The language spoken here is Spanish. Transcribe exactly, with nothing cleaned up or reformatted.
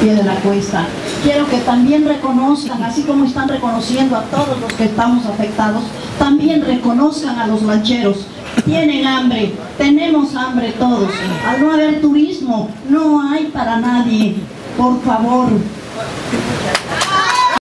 pie de la cuesta. Quiero que también reconozcan, así como están reconociendo a todos los que estamos afectados, también reconozcan a los lancheros. Tienen hambre, tenemos hambre todos. Al no haber turismo, no hay para nadie. Por favor.